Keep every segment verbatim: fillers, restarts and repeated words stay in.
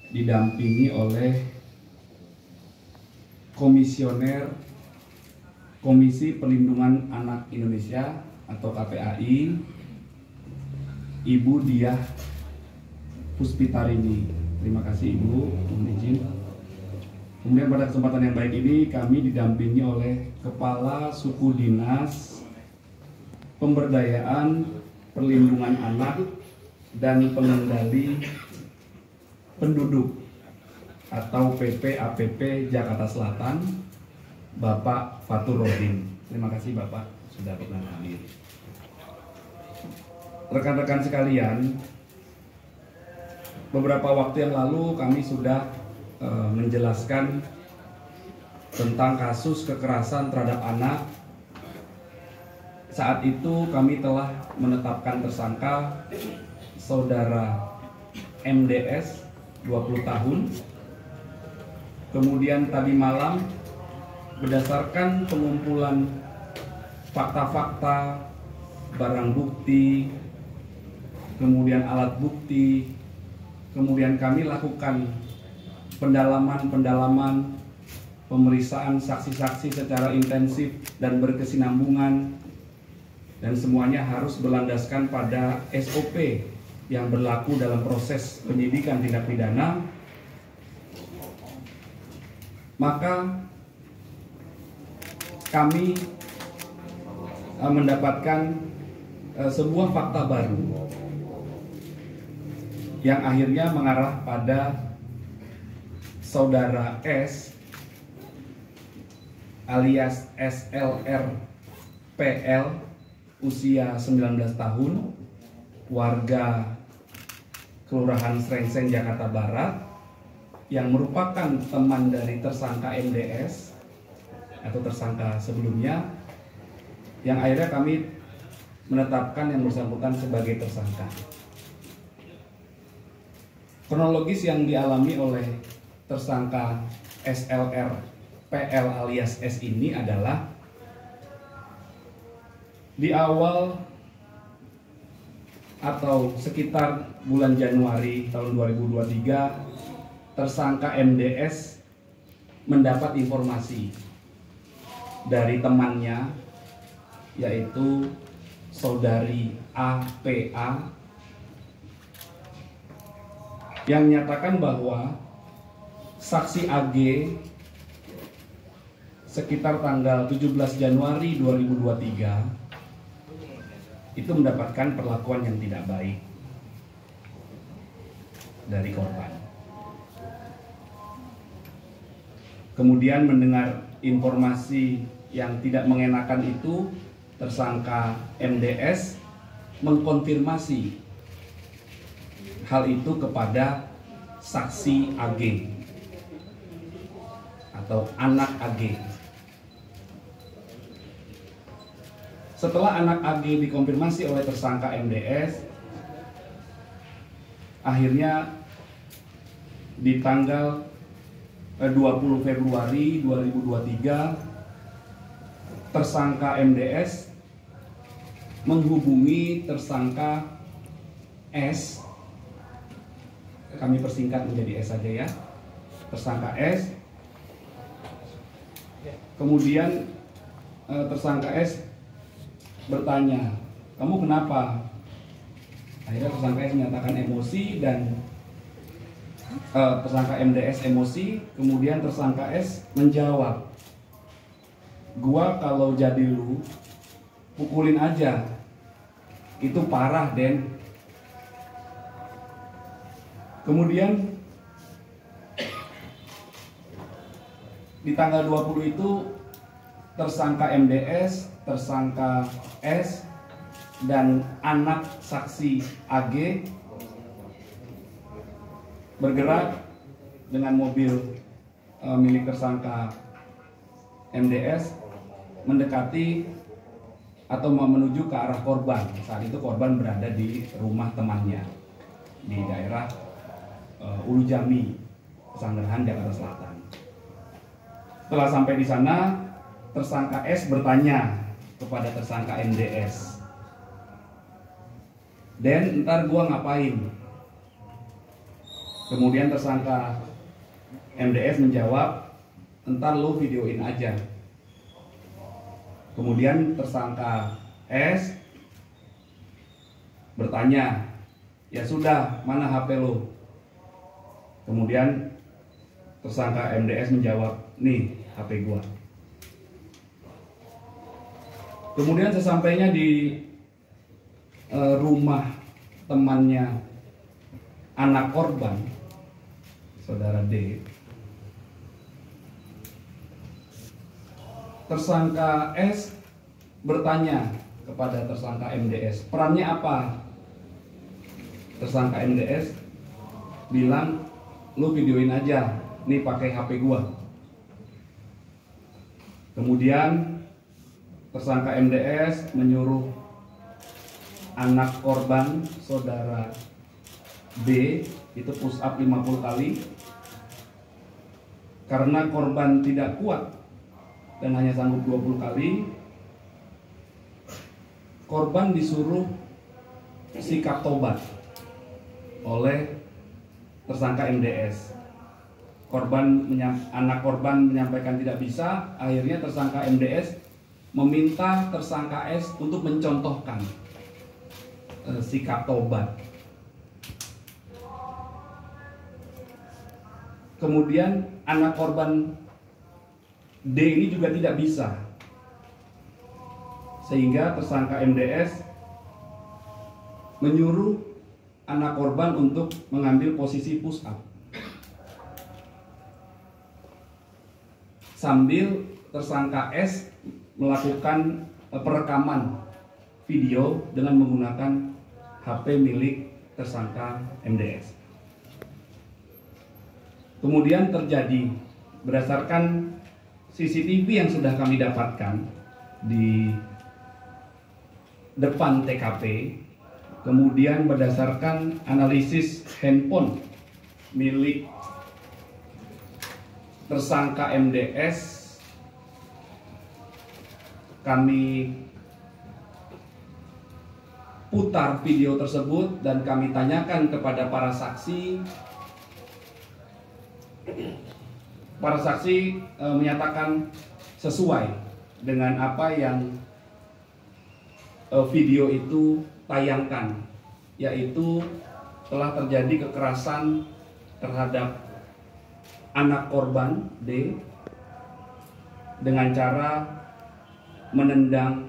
didampingi oleh Komisioner Komisi Perlindungan Anak Indonesia atau K P A I, Ibu Diah Puspitarini. Terima kasih Ibu, mohon izin. Kemudian pada kesempatan yang baik ini kami didampingi oleh Kepala Suku Dinas Pemberdayaan Perlindungan Anak dan Pengendali Penduduk atau P P A P P Jakarta Selatan, Bapak Fatur Rodin. Terima kasih Bapak sudah berkenan hadir. Rekan-rekan sekalian, beberapa waktu yang lalu kami sudah e, menjelaskan tentang kasus kekerasan terhadap anak. Saat itu kami telah menetapkan tersangka saudara M D S dua puluh tahun. Kemudian tadi malam berdasarkan pengumpulan fakta-fakta, barang bukti, kemudian alat bukti, kemudian kami lakukan pendalaman-pendalaman, pemeriksaan saksi-saksi secara intensif dan berkesinambungan, dan semuanya harus berlandaskan pada S O P yang berlaku dalam proses penyidikan tindak pidana. Maka kami uh, mendapatkan uh, sebuah fakta baru yang akhirnya mengarah pada saudara S alias S L R P L usia sembilan belas tahun, warga Kelurahan Srengseng, Jakarta Barat, yang merupakan teman dari tersangka M D S atau tersangka sebelumnya, yang akhirnya kami menetapkan yang bersangkutan sebagai tersangka. Kronologis yang dialami oleh tersangka S L R P L alias S ini adalah di awal atau sekitar bulan Januari tahun dua ribu dua puluh tiga, tersangka M D S mendapat informasi dari temannya, yaitu saudari A P A, yang menyatakan bahwa saksi A G sekitar tanggal tujuh belas Januari dua ribu dua puluh tiga itu mendapatkan perlakuan yang tidak baik dari korban. Kemudian mendengar informasi yang tidak mengenakan itu, tersangka M D S mengkonfirmasi hal itu kepada saksi A G atau anak A G. Setelah anak A G dikonfirmasi oleh tersangka M D S, akhirnya di tanggal dua puluh Februari dua ribu dua puluh tiga, tersangka M D S menghubungi tersangka S, kami persingkat menjadi S saja ya, tersangka S. Kemudian tersangka S bertanya, "Kamu kenapa?" Akhirnya tersangka S menyatakan emosi dan Uh, tersangka M D S emosi. Kemudian tersangka S menjawab, "Gua kalau jadi lu pukulin aja, itu parah Den." Kemudian di tanggal dua puluh itu tersangka M D S, tersangka S, dan anak saksi A G bergerak dengan mobil e, milik tersangka M D S mendekati atau menuju ke arah korban. Saat itu korban berada di rumah temannya di daerah e, Ulu Jami, Pesanggerahan, Jakarta Selatan. Setelah sampai di sana, tersangka S bertanya kepada tersangka M D S, "Den, ntar gua ngapain?" Kemudian tersangka M D S menjawab, entar lu videoin aja. Kemudian tersangka S bertanya, ya sudah, mana H P lu? Kemudian tersangka M D S menjawab, nih H P gua. Kemudian sesampainya di e, rumah temannya anak korban, saudara D, tersangka S bertanya kepada tersangka M D S, perannya apa? Tersangka M D S bilang, lu videoin aja, nih pakai H P gua. Kemudian tersangka M D S menyuruh anak korban, saudara B, itu push up lima puluh kali. Karena korban tidak kuat dan hanya sanggup dua puluh kali, korban disuruh sikap tobat oleh tersangka M D S. Korban anak korban menyampaikan tidak bisa, akhirnya tersangka M D S meminta tersangka S untuk mencontohkan e, sikap tobat. Kemudian anak korban D ini juga tidak bisa, sehingga tersangka M D S menyuruh anak korban untuk mengambil posisi push up sambil tersangka S melakukan perekaman video dengan menggunakan H P milik tersangka M D S. Kemudian terjadi, berdasarkan C C T V yang sudah kami dapatkan di depan T K P, kemudian berdasarkan analisis handphone milik tersangka M D S, kami putar video tersebut dan kami tanyakan kepada para saksi. Para saksi e, menyatakan sesuai dengan apa yang e, video itu tayangkan, yaitu telah terjadi kekerasan terhadap anak korban D dengan cara menendang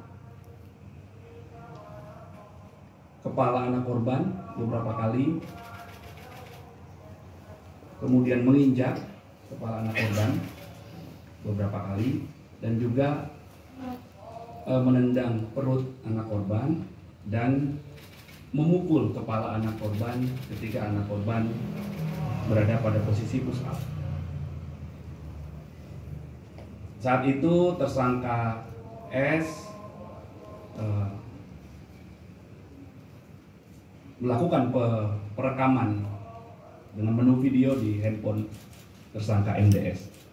kepala anak korban beberapa kali, kemudian menginjak kepala anak korban beberapa kali, dan juga e, menendang perut anak korban dan memukul kepala anak korban ketika anak korban berada pada posisi push up. Saat itu tersangka S e, melakukan pe, perekaman dengan menu video di handphone tersangka M D S.